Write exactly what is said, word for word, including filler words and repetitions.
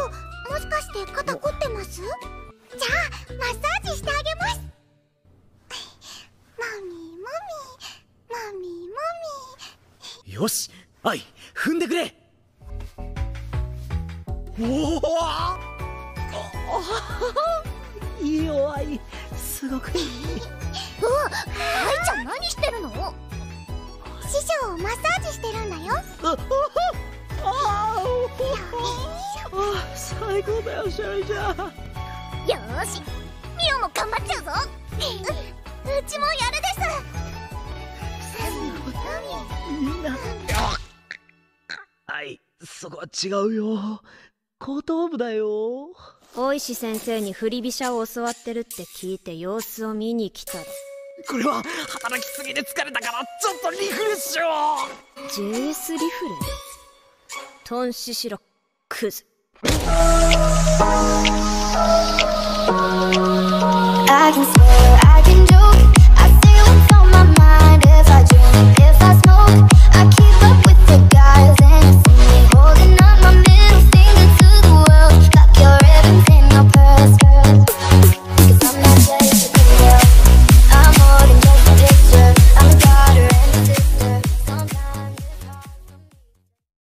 もしかして肩凝ってます？じゃあマッサージしてあげます。マミーマミーマミーマミー。 よし、はい、踏んでくれ。おお、いいよ、愛、すごくいい。 うわ、愛ちゃん何してるの？師匠マッサージしてるんだよ。 ああ、最高だよ、シャリちゃん。 よーし、ミオも頑張っちゃうぞ。う, うちもやるです。 みんな、はい、そこは違うよ。後頭部だよ。 大石先生に振り飛車を教わってるって聞いて様子を見に来たら。 これは働きすぎで疲れたからちょっとリフレッシュを。 ジェイエス リフレ？頓死しろクズ。I can